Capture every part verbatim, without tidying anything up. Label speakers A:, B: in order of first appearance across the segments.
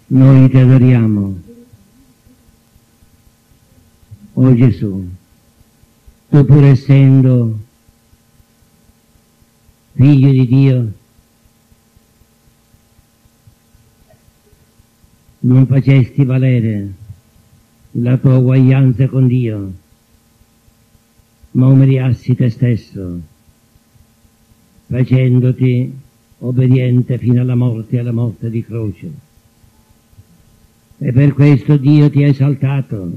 A: Noi ti adoriamo. O Gesù, tu pur essendo figlio di Dio, non facesti valere la tua uguaglianza con Dio, ma umiliassi te stesso, facendoti obbediente fino alla morte e alla morte di croce. E per questo Dio ti ha esaltato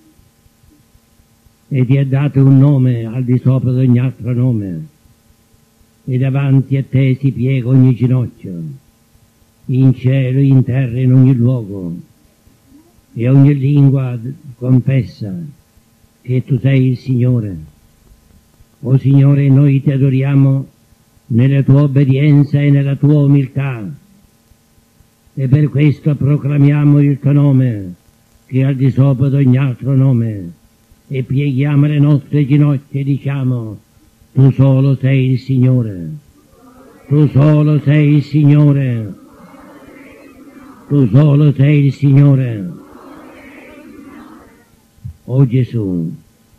A: e ti ha dato un nome al di sopra di ogni altro nome, e davanti a te si piega ogni ginocchio, in cielo, in terra, in ogni luogo, e ogni lingua confessa che tu sei il Signore. O Signore, noi ti adoriamo nella tua obbedienza e nella tua umiltà, e per questo proclamiamo il tuo nome, che è al di sopra di ogni altro nome, e pieghiamo le nostre ginocchia e diciamo: tu solo sei il Signore, tu solo sei il Signore, tu solo sei il Signore. O Gesù,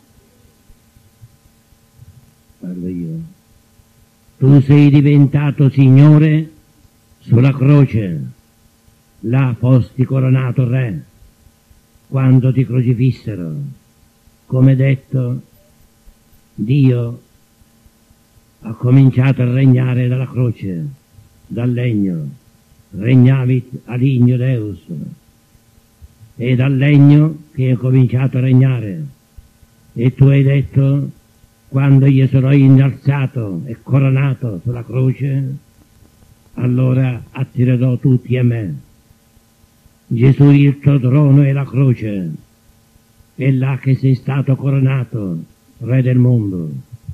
A: parlo io, tu sei diventato Signore sulla croce, là fosti coronato Re, quando ti crocifissero. Come detto, Dio ha cominciato a regnare dalla croce, dal legno, regnavit a ligno Deus, e dal legno che è cominciato a regnare. E tu hai detto: quando io sarò innalzato e coronato sulla croce, allora attirerò tutti a me. Gesù, il tuo trono è la croce, è là che sei stato coronato, Re del mondo.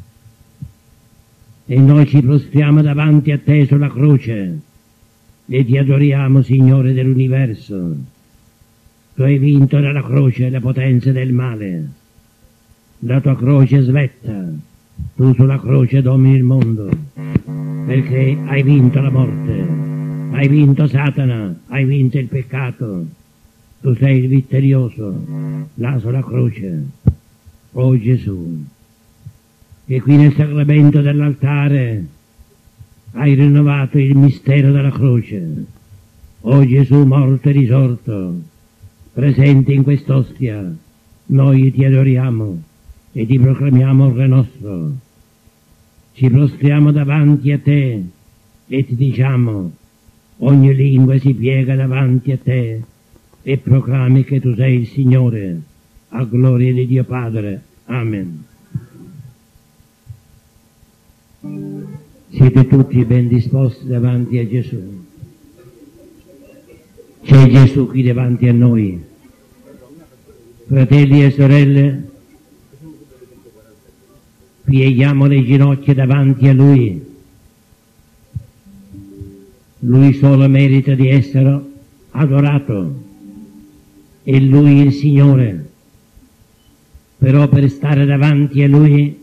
A: E noi ci prostriamo davanti a te sulla croce e ti adoriamo, Signore dell'universo. Tu hai vinto nella croce le potenze del male. La tua croce svetta, tu sulla croce domini il mondo, perché hai vinto la morte, hai vinto Satana, hai vinto il peccato. Tu sei il vittorioso, là sulla croce. O Gesù, che qui nel sacramento dell'altare hai rinnovato il mistero della croce. O Gesù morto e risorto, presente in quest'ostia, noi ti adoriamo e ti proclamiamo il Re nostro. Ci prostriamo davanti a te e ti diciamo: ogni lingua si piega davanti a te e proclami che tu sei il Signore, a gloria di Dio Padre. Amen. Siete tutti ben disposti davanti a Gesù. C'è Gesù qui davanti a noi. Fratelli e sorelle, pieghiamo le ginocchia davanti a Lui. Lui solo merita di essere adorato. È Lui il Signore. Però per stare davanti a Lui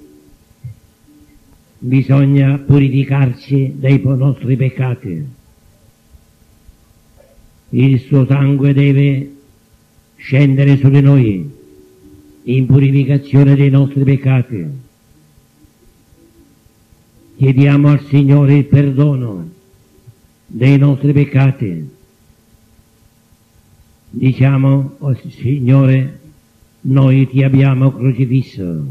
A: bisogna purificarci dai nostri peccati. Il suo sangue deve scendere su di noi in purificazione dei nostri peccati. Chiediamo al Signore il perdono dei nostri peccati. Diciamo: oh Signore, noi ti abbiamo crocifisso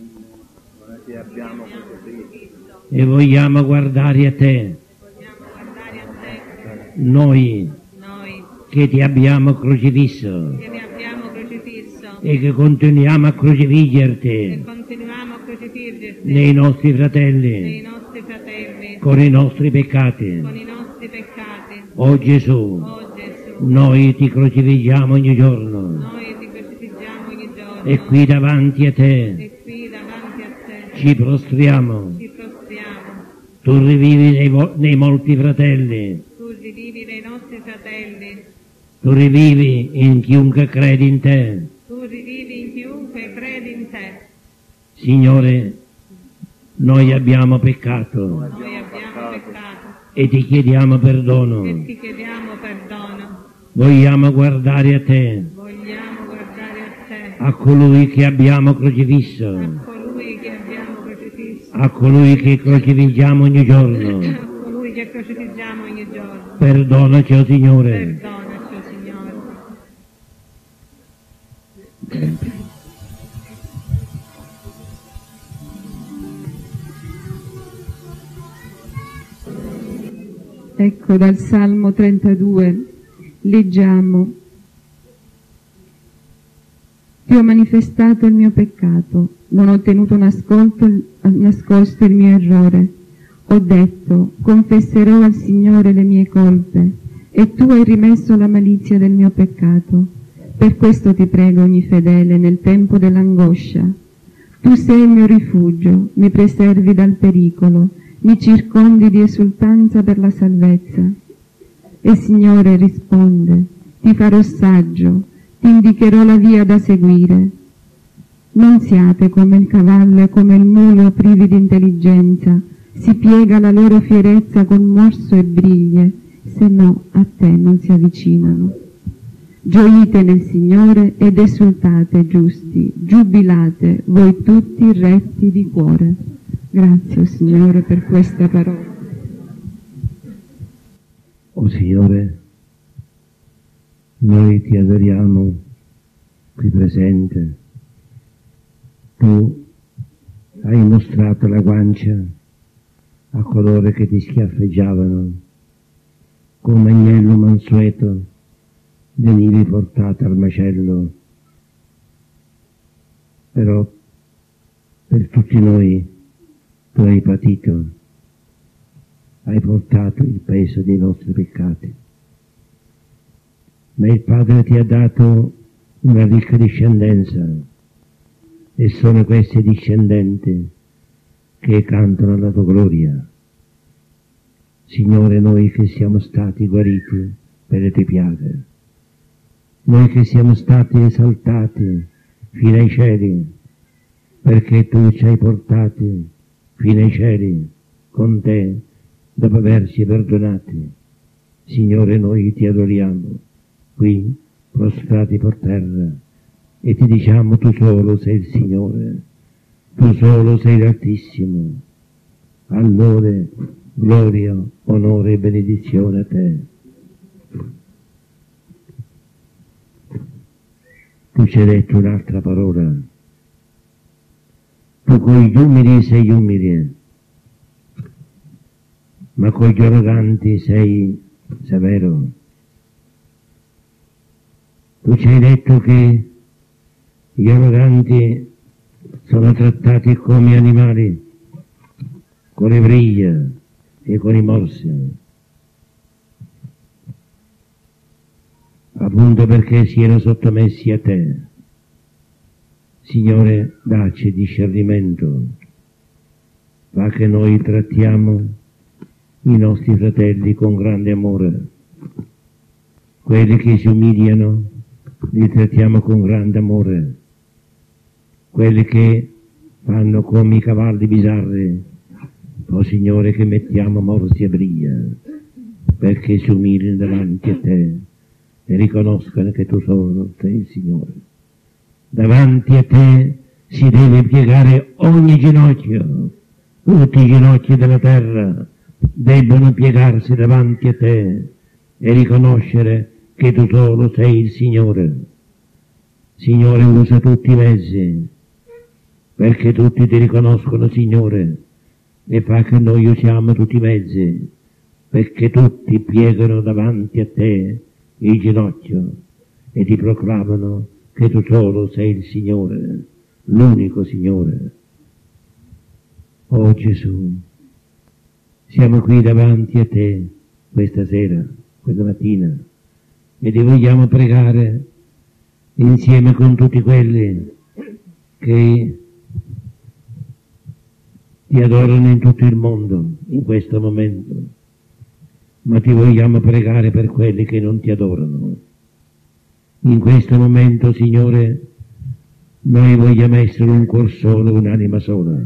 A: e vogliamo guardare a te, noi che ti abbiamo crocifisso e che continuiamo a crocifiggerti nei nostri fratelli, con i nostri peccati. O Gesù, noi ti crocifiggiamo ogni giorno, e qui davanti a te ci prostriamo. Tu rivivi nei, nei molti fratelli,
B: tu rivivi nei nostri fratelli,
A: tu rivivi in chiunque crede in te,
B: tu rivivi in chiunque crede in te.
A: Signore, noi abbiamo peccato,
B: Noi abbiamo peccato
A: e ti chiediamo perdono.
B: e ti chiediamo perdono.
A: Vogliamo guardare a te,
B: Vogliamo guardare a te,
A: a colui che abbiamo crocifisso,
B: a colui che abbiamo crocifisso,
A: a colui che crocifiggiamo ogni giorno.
B: a colui che crocifiggiamo ogni giorno.
A: Perdonaci, o Signore.
B: Perdonaci, o Signore.
C: Ecco, dal Salmo trentadue leggiamo: Ti ho manifestato il mio peccato, non ho tenuto nascolto, nascosto il mio errore. Ho detto, confesserò al Signore le mie colpe, e tu hai rimesso la malizia del mio peccato. Per questo ti prego, ogni fedele, nel tempo dell'angoscia. Tu sei il mio rifugio, mi preservi dal pericolo, mi circondi di esultanza per la salvezza. E Signore risponde, ti farò saggio, ti indicherò la via da seguire. Non siate come il cavallo e come il mulo privi di intelligenza, si piega la loro fierezza con morso e briglie, se no a te non si avvicinano. Gioite nel Signore ed esultate, giusti, giubilate, voi tutti retti di cuore. Grazie, o Signore, per questa parola.
A: O Signore, noi ti adoriamo qui presente. Tu hai mostrato la guancia a coloro che ti schiaffeggiavano. Come agnello mansueto venivi portato al macello. Però per tutti noi tu hai patito, hai portato il peso dei nostri peccati. Ma il Padre ti ha dato una ricca discendenza, e sono questi discendenti che cantano la tua gloria. Signore, noi che siamo stati guariti per le tue piaghe, noi che siamo stati esaltati fino ai cieli, perché tu ci hai portati fino ai cieli con te, dopo averci perdonati. Signore, noi ti adoriamo qui, prostrati per terra, e ti diciamo, tu solo sei il Signore, tu solo sei l'Altissimo. Allora, gloria, onore e benedizione a te. Tu ci hai detto un'altra parola. Tu con gli umili sei umile, ma con gli arroganti sei severo. Tu ci hai detto che gli arroganti sono trattati come animali, con le briglie e con i morsi, appunto perché siano sottomessi a te. Signore, dacci discernimento, fa che noi trattiamo i nostri fratelli con grande amore, quelli che si umiliano li trattiamo con grande amore, quelli che fanno come i cavalli bizzarri, o Signore, che mettiamo morsi e briglia, perché si umilino davanti a te e riconoscano che tu solo sei il Signore. Davanti a te si deve piegare ogni ginocchio, tutti i ginocchi della terra debbono piegarsi davanti a te e riconoscere che tu solo sei il Signore. Signore, usa tutti i mezzi perché tutti ti riconoscono, Signore, e fa che noi usiamo tutti i mezzi perché tutti piegano davanti a te il ginocchio e ti proclamano che tu solo sei il Signore, l'unico Signore. Oh Gesù, siamo qui davanti a te questa sera, questa mattina, e ti vogliamo pregare insieme con tutti quelli che ti adorano in tutto il mondo in questo momento, ma ti vogliamo pregare per quelli che non ti adorano. In questo momento, Signore, noi vogliamo essere un cuor solo, un'anima sola.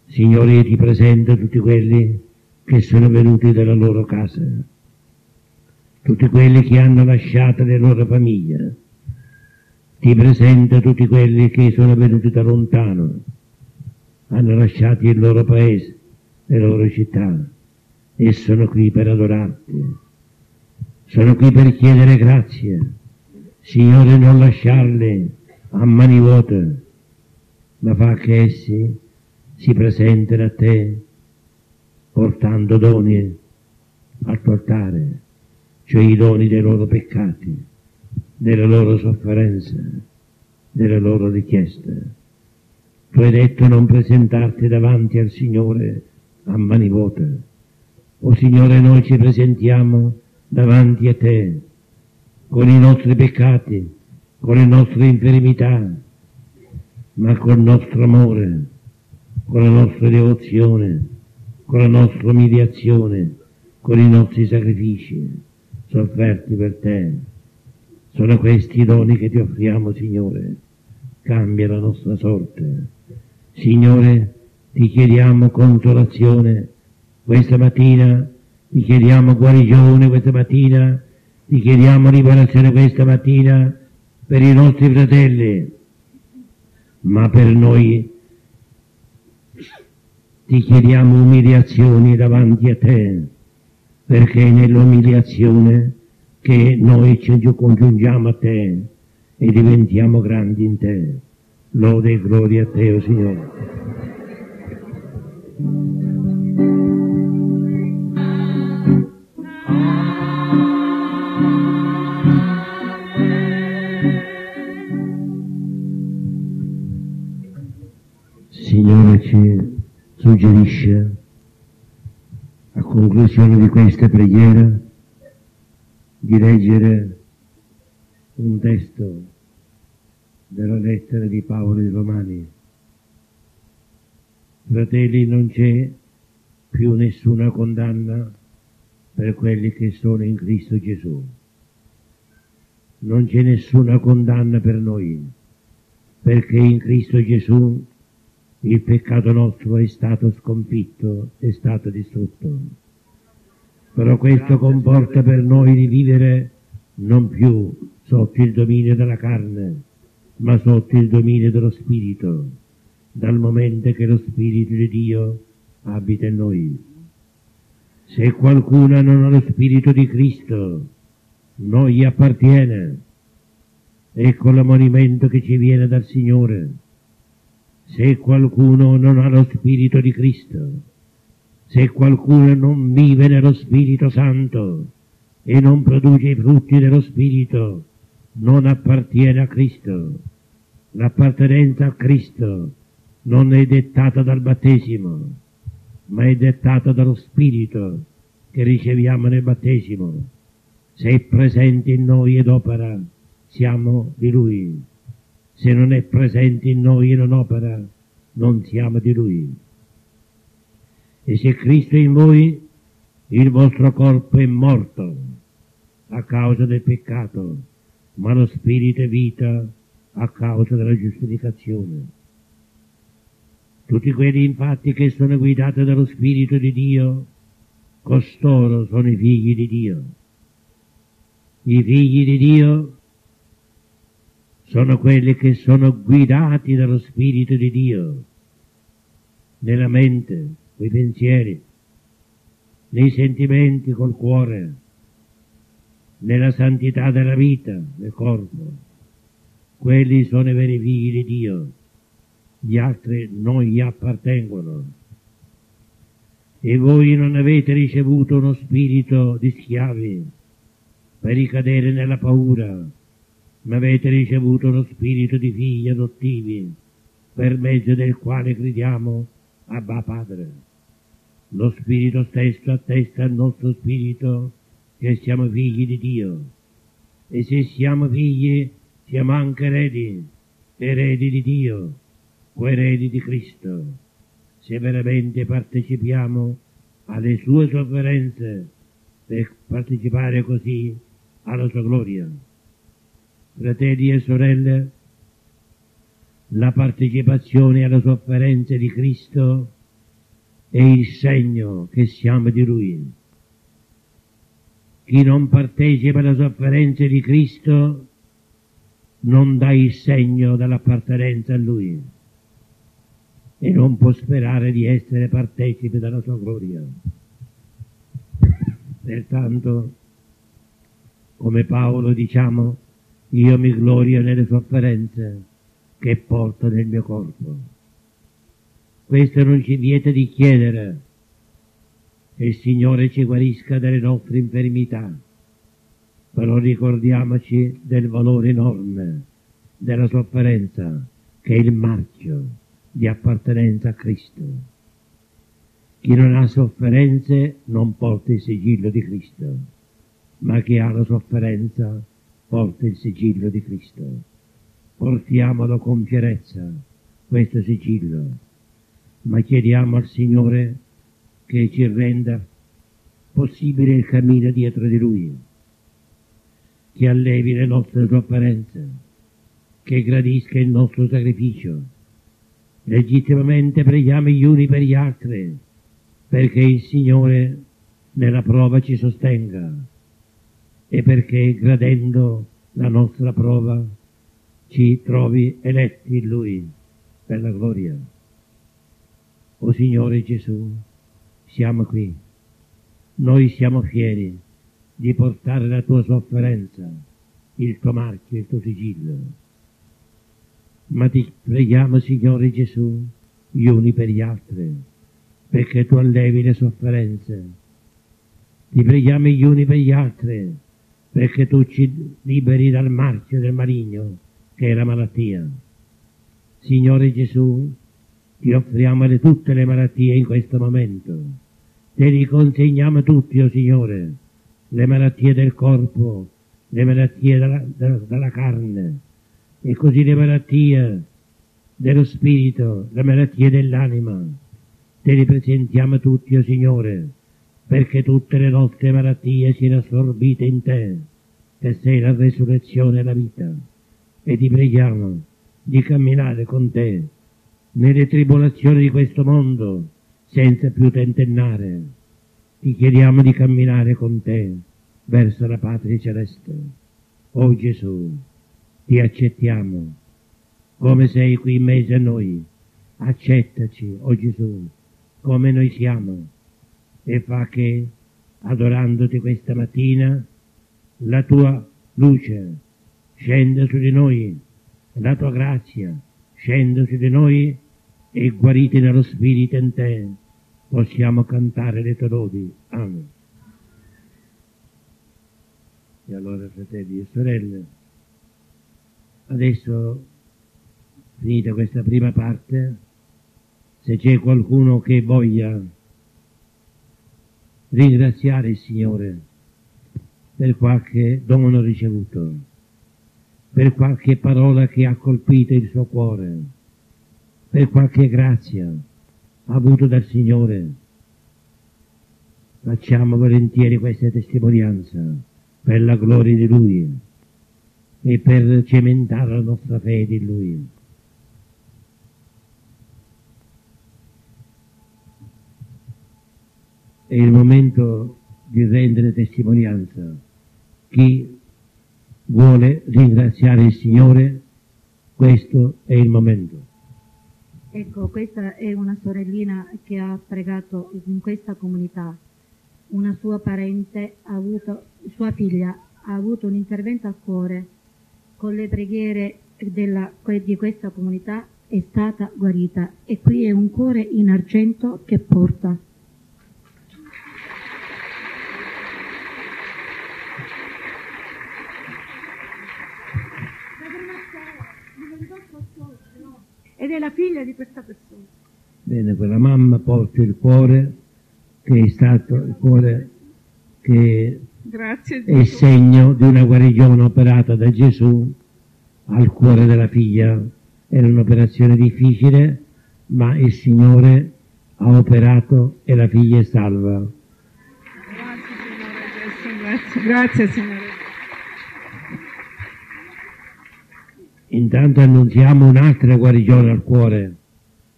A: Signore, io ti presento tutti quelli che sono venuti dalla loro casa, tutti quelli che hanno lasciato le loro famiglie, ti presenta tutti quelli che sono venuti da lontano, hanno lasciato il loro paese, le loro città, e sono qui per adorarti, sono qui per chiedere grazie. Signore, non lasciarli a mani vuote, ma fa che essi si presentino a te portando doni al tuo altare, cioè i doni dei loro peccati, delle loro sofferenze, delle loro richieste. Tu hai detto non presentarti davanti al Signore a mani vuote. O Signore, noi ci presentiamo davanti a te con i nostri peccati, con le nostre infermità, ma con il nostro amore, con la nostra devozione, con la nostra umiliazione, con i nostri sacrifici sofferti per te. Sono questi i doni che ti offriamo, Signore. Cambia la nostra sorte. Signore, ti chiediamo consolazione questa mattina, ti chiediamo guarigione questa mattina, ti chiediamo liberazione questa mattina per i nostri fratelli, ma per noi ti chiediamo umiliazioni davanti a te, perché è nell'umiliazione che noi ci congiungiamo a te e diventiamo grandi in te. Lode e gloria a te, o Signore. Signore ci suggerisce, a conclusione di questa preghiera, di leggere un testo della lettera di Paolo ai Romani. Fratelli, non c'è più nessuna condanna per quelli che sono in Cristo Gesù. Non c'è nessuna condanna per noi, perché in Cristo Gesù il peccato nostro è stato sconfitto, è stato distrutto. Però questo comporta per noi di vivere non più sotto il dominio della carne, ma sotto il dominio dello Spirito, dal momento che lo Spirito di Dio abita in noi. Se qualcuno non ha lo Spirito di Cristo, non gli appartiene. Ecco l'ammonimento che ci viene dal Signore. Se qualcuno non ha lo Spirito di Cristo, se qualcuno non vive nello Spirito Santo e non produce i frutti dello Spirito, non appartiene a Cristo. L'appartenenza a Cristo non è dettata dal battesimo, ma è dettata dallo Spirito che riceviamo nel battesimo. Se è presente in noi ed opera, siamo di Lui. Se non è presente in noi e non opera, non siamo di Lui. E se Cristo è in voi, il vostro corpo è morto a causa del peccato, ma lo Spirito è vita a causa della giustificazione. Tutti quelli infatti che sono guidati dallo Spirito di Dio, costoro sono i figli di Dio. I figli di Dio sono quelli che sono guidati dallo Spirito di Dio, nella mente, coi pensieri, nei sentimenti, col cuore, nella santità della vita, del corpo. Quelli sono i veri figli di Dio, gli altri non gli appartengono. E voi non avete ricevuto uno spirito di schiavi per ricadere nella paura, ma avete ricevuto uno spirito di figli adottivi, per mezzo del quale gridiamo Abba Padre. Lo Spirito stesso attesta al nostro spirito che siamo figli di Dio, e se siamo figli siamo anche eredi, eredi di Dio, coeredi di Cristo, se veramente partecipiamo alle sue sofferenze per partecipare così alla sua gloria. Fratelli e sorelle, la partecipazione alle sofferenze di Cristo è il segno che siamo di Lui. Chi non partecipa alle sofferenze di Cristo non dà il segno dell'appartenenza a Lui e non può sperare di essere partecipe della sua gloria. Pertanto, come Paolo diciamo, io mi glorio nelle sofferenze che porto nel mio corpo. Questo non ci vieta di chiedere che il Signore ci guarisca dalle nostre infermità, però ricordiamoci del valore enorme della sofferenza, che è il marchio di appartenenza a Cristo. Chi non ha sofferenze non porta il sigillo di Cristo, ma chi ha la sofferenza porta il sigillo di Cristo. Portiamolo con fierezza, questo sigillo, ma chiediamo al Signore che ci renda possibile il cammino dietro di Lui, che allevi le nostre sofferenze, che gradisca il nostro sacrificio. Legittimamente preghiamo gli uni per gli altri, perché il Signore nella prova ci sostenga e perché, gradendo la nostra prova, ci trovi eletti in Lui per la gloria. O Signore Gesù, siamo qui. Noi siamo fieri di portare la tua sofferenza, il tuo marchio, il tuo sigillo. Ma ti preghiamo, Signore Gesù, gli uni per gli altri, perché tu allevi le sofferenze. Ti preghiamo gli uni per gli altri, perché tu ci liberi dal marchio del maligno, che è la malattia. Signore Gesù, ti offriamo le, tutte le malattie in questo momento. Te li consegniamo tutti, o oh Signore, le malattie del corpo, le malattie della, della, della carne, e così le malattie dello spirito, le malattie dell'anima. Te li presentiamo tutti, o oh Signore, perché tutte le nostre malattie siano assorbite in te, che sei la resurrezione e la vita. E ti preghiamo di camminare con te nelle tribolazioni di questo mondo, senza più tentennare. Ti chiediamo di camminare con te verso la patria celeste. O Gesù, ti accettiamo, come sei qui in mezzo a noi. Accettaci, o Gesù, come noi siamo, e fa che, adorandoti questa mattina, la tua luce scenda su di noi, la tua grazia scenda su di noi, e guariti nello Spirito in te possiamo cantare le tue lodi. Amen. E allora, fratelli e sorelle, adesso, finita questa prima parte, se c'è qualcuno che voglia ringraziare il Signore per qualche dono ricevuto, per qualche parola che ha colpito il suo cuore, per qualche grazia avuto dal Signore, facciamo volentieri questa testimonianza per la gloria di Lui e per cementare la nostra fede in Lui. È il momento di rendere testimonianza. Chi vuole ringraziare il Signore, questo è il momento.
D: Ecco, questa è una sorellina che ha pregato in questa comunità. Una sua parente ha avuto, sua figlia ha avuto un intervento al cuore. Con le preghiere della, di questa comunità è stata guarita, e qui è un cuore in argento che porta.
B: Ed è la figlia di questa persona.
A: Bene, quella mamma porta il cuore, che è stato il cuore che
B: Grazie,
A: è segno di una guarigione operata da Gesù al cuore della figlia. Era un'operazione difficile, ma il Signore ha operato e la figlia è salva.
B: Grazie Signore Gesù, grazie, grazie Signore.
A: Intanto annunziamo un'altra guarigione al cuore,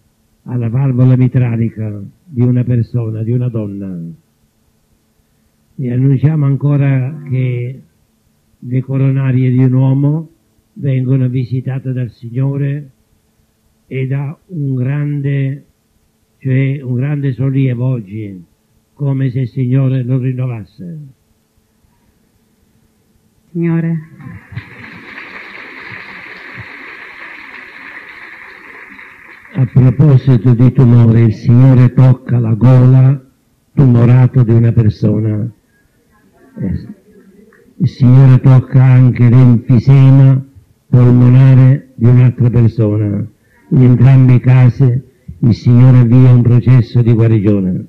A: alla valvola mitralica di una persona, di una donna. E annunciamo ancora che le coronarie di un uomo vengono visitate dal Signore e da un grande, cioè un grande sollievo oggi, come se il Signore lo rinnovasse.
B: Signore,
A: a proposito di tumore, il Signore tocca la gola tumorata di una persona. Il Signore tocca anche l'enfisema polmonare di un'altra persona. In entrambi i casi il Signore avvia un processo di guarigione.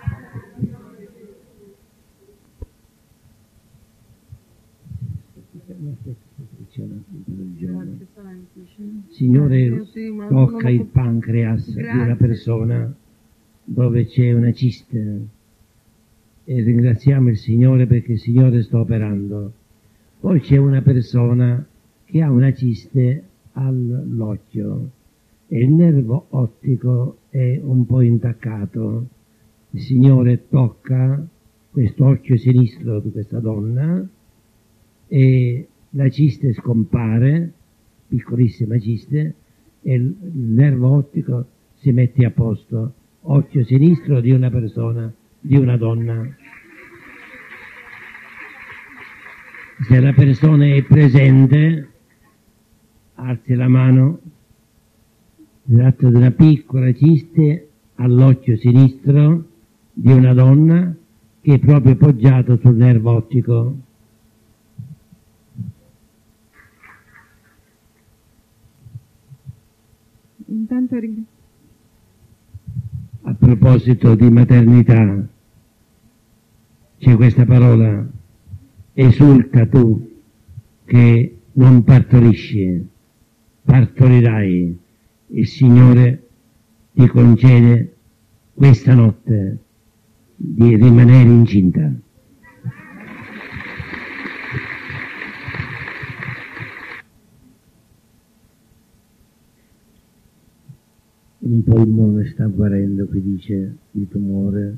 A: Signore tocca il pancreas di una persona dove c'è una ciste e ringraziamo il Signore perché il Signore sta operando. Poi c'è una persona che ha una ciste all'occhio e il nervo ottico è un po' intaccato. Il Signore tocca questo occhio sinistro di questa donna e la ciste scompare, piccolissima ciste, e il nervo ottico si mette a posto. Occhio sinistro di una persona, di una donna. Se la persona è presente, alzi la mano. Si tratta di una piccola ciste all'occhio sinistro di una donna che è proprio poggiato sul nervo ottico.
C: Intanto ring-
A: A proposito di maternità, c'è questa parola: esulta tu che non partorisci, partorirai. Il Signore ti concede questa notte di rimanere incinta. Un polmone sta guarendo, qui dice, di tumore.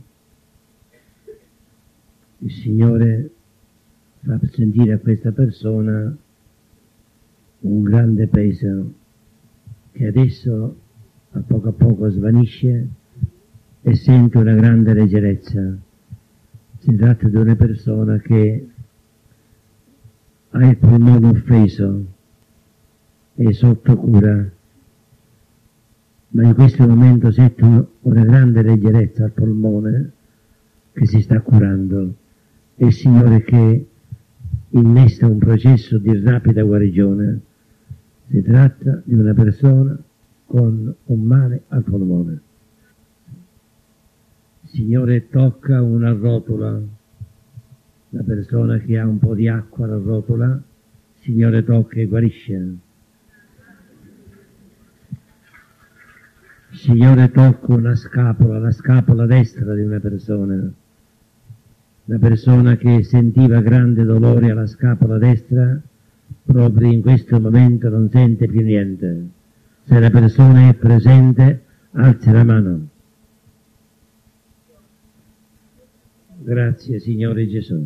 A: Il Signore fa sentire a questa persona un grande peso che adesso a poco a poco svanisce e sente una grande leggerezza. Si tratta di una persona che ha il polmone offeso, è sotto cura, ma in questo momento sente una grande leggerezza al polmone che si sta curando. È il Signore che innesta un processo di rapida guarigione. Si tratta di una persona con un male al polmone. Il Signore tocca una rotola, la persona che ha un po' di acqua alla rotola, il Signore tocca e guarisce. Il Signore tocca una scapola, la scapola destra di una persona. La persona che sentiva grande dolore alla scapola destra, proprio in questo momento non sente più niente. Se la persona è presente, alzi la mano. Grazie, Signore Gesù.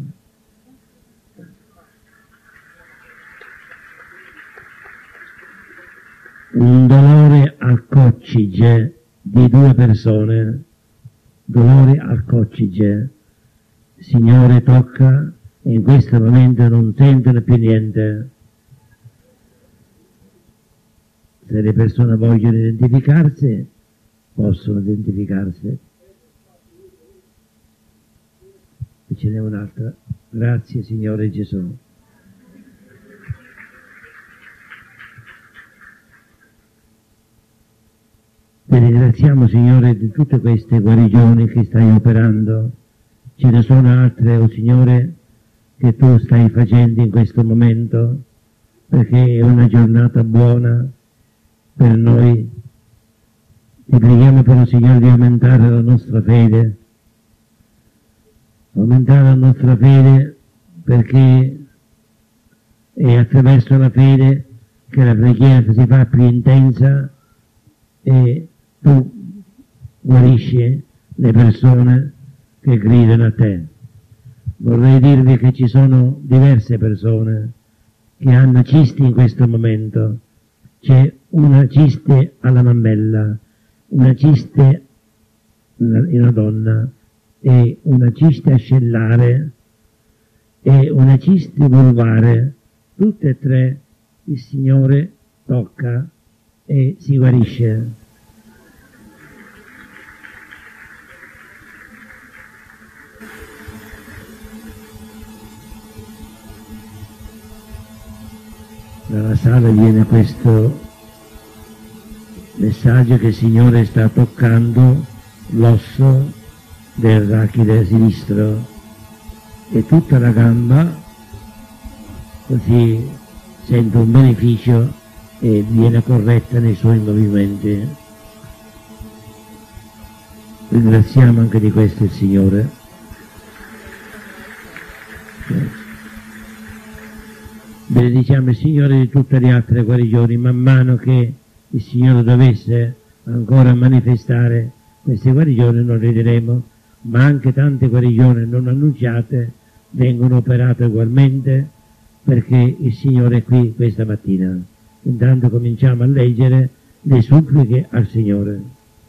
A: Un dolore al coccige di due persone, dolore al coccige. Signore tocca e in questo momento non sentono più niente. Se le persone vogliono identificarsi, possono identificarsi. E ce n'è un'altra. Grazie, Signore Gesù. Ti ringraziamo, Signore, di tutte queste guarigioni che stai operando. Ce ne sono altre, oh Signore, che tu stai facendo in questo momento, perché è una giornata buona per noi. Ti preghiamo però, Signore, di aumentare la nostra fede, aumentare la nostra fede, perché è attraverso la fede che la preghiera si fa più intensa e tu guarisci le persone che gridano a te. Vorrei dirvi che ci sono diverse persone che hanno cisti in questo momento. C'è una ciste alla mammella, una ciste in una donna, e una ciste ascellare e una ciste vulvare. Tutte e tre il Signore tocca e si guarisce. Dalla sala viene questo messaggio che il Signore sta toccando l'osso del rachide sinistro e tutta la gamba, così sente un beneficio e viene corretta nei suoi movimenti. Ringraziamo anche di questo il Signore. Benediciamo il Signore di tutte le altre guarigioni, man mano che il Signore dovesse ancora manifestare queste guarigioni non le diremo, ma anche tante guarigioni non annunciate vengono operate ugualmente, perché il Signore è qui questa mattina. Intanto cominciamo a leggere le suppliche al Signore.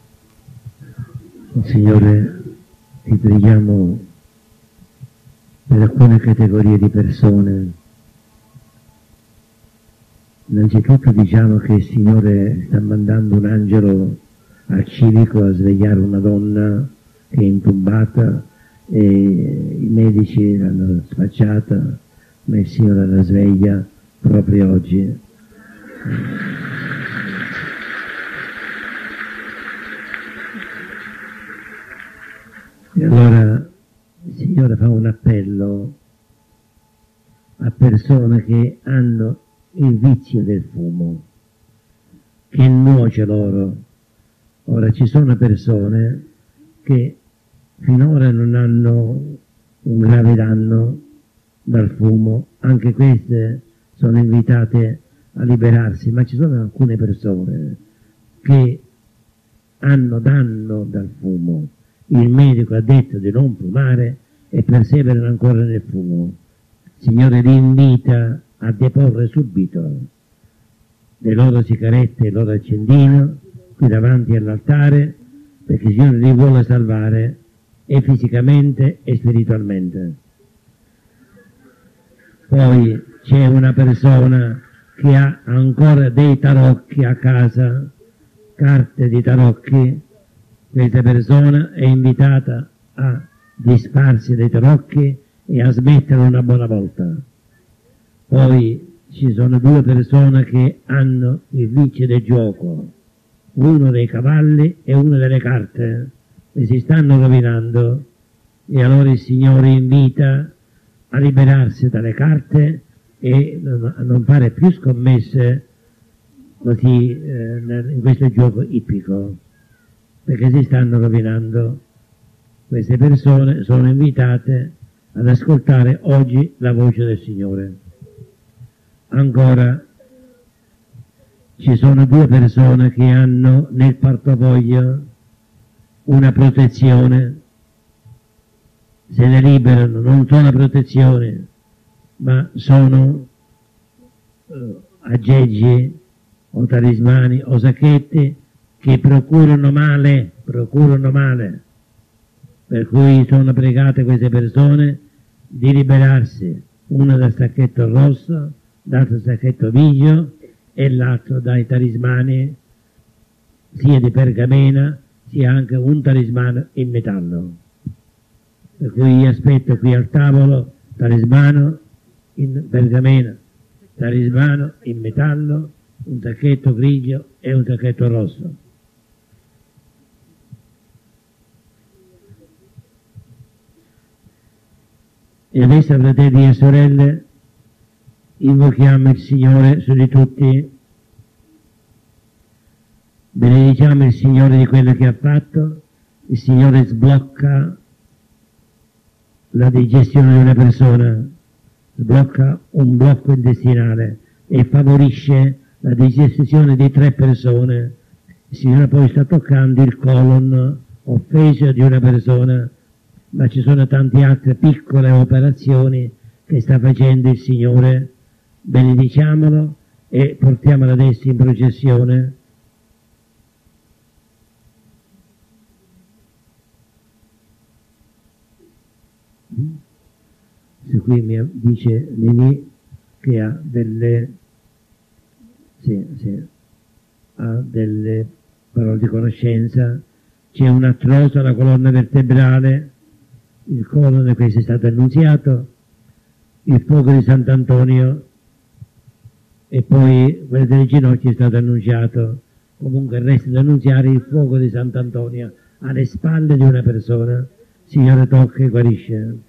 A: Signore, ti preghiamo per alcune categorie di persone. Innanzitutto diciamo che il Signore sta mandando un angelo al civico a svegliare una donna che è intubata e i medici l'hanno spacciata, ma il Signore la sveglia proprio oggi. E allora il Signore fa un appello a persone che hanno il vizio del fumo, che nuoce loro. Ora ci sono persone che finora non hanno un grave danno dal fumo, anche queste sono invitate a liberarsi, ma ci sono alcune persone che hanno danno dal fumo. Il medico ha detto di non fumare e perseverano ancora nel fumo. Il Signore li invita a deporre subito le loro sigarette e il loro accendino qui davanti all'altare, perché il Signore li vuole salvare e fisicamente e spiritualmente. Poi c'è una persona che ha ancora dei tarocchi a casa, carte di tarocchi. Questa persona è invitata a disfarsi dei tarocchi e a smettere una buona volta. Poi ci sono due persone che hanno il vizio del gioco, uno dei cavalli e uno delle carte, e si stanno rovinando, e allora il Signore invita a liberarsi dalle carte e a non fare più scommesse così eh, in questo gioco ippico, perché si stanno rovinando. Queste persone sono invitate ad ascoltare oggi la voce del Signore. Ancora ci sono due persone che hanno nel portafoglio una protezione, se ne liberano, non sono protezione, ma sono uh, aggeggi o talismani o sacchetti che procurano male, procurano male, per cui sono pregate queste persone di liberarsi, una dal sacchetto rosso, l'altro sacchetto vigio e l'altro dai talismani sia di pergamena sia anche un talismano in metallo. Per cui io aspetto qui al tavolo talismano in pergamena, talismano in metallo, un sacchetto grigio e un sacchetto rosso. E adesso, fratelli e sorelle, invochiamo il Signore su di tutti, benediciamo il Signore di quello che ha fatto. Il Signore sblocca la digestione di una persona, sblocca un blocco intestinale e favorisce la digestione di tre persone. Il Signore poi sta toccando il colon offeso di una persona, ma ci sono tante altre piccole operazioni che sta facendo il Signore. Benediciamolo e portiamolo adesso in processione. Su qui mi dice Nini che ha delle, sì, sì, ha delle parole di conoscenza. C'è un artroso alla colonna vertebrale, il colon, questo è stato annunziato, il fuoco di Sant'Antonio e poi quello delle ginocchia è stato annunciato. Comunque resta da annunziare il fuoco di Sant'Antonio alle spalle di una persona. Signore, tocca e guarisce.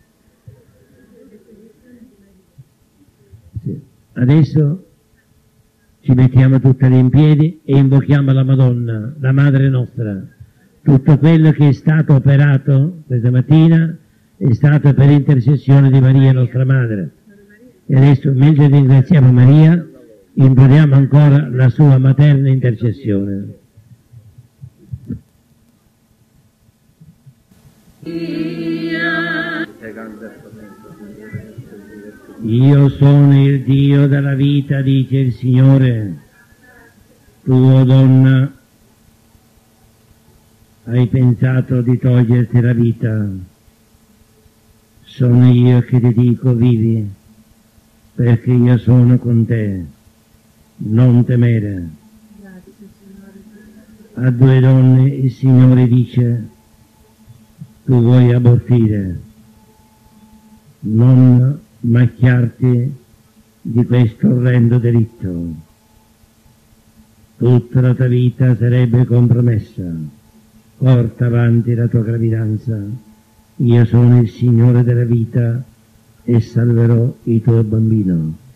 A: Sì. Adesso ci mettiamo tutte in piedi e invochiamo la Madonna, la Madre nostra. Tutto quello che è stato operato questa mattina è stato per intercessione di Maria, nostra Madre. E adesso, mentre ringraziamo Maria, imploriamo ancora la sua materna intercessione. Io sono il Dio della vita, dice il Signore. Tu, o donna, hai pensato di toglierti la vita. Sono io che ti dico vivi, perché io sono con te. Non temere. A due donne il Signore dice: tu vuoi abortire, non macchiarti di questo orrendo delitto. Tutta la tua vita sarebbe compromessa. Porta avanti la tua gravidanza. Io sono il Signore della vita e salverò il tuo bambino.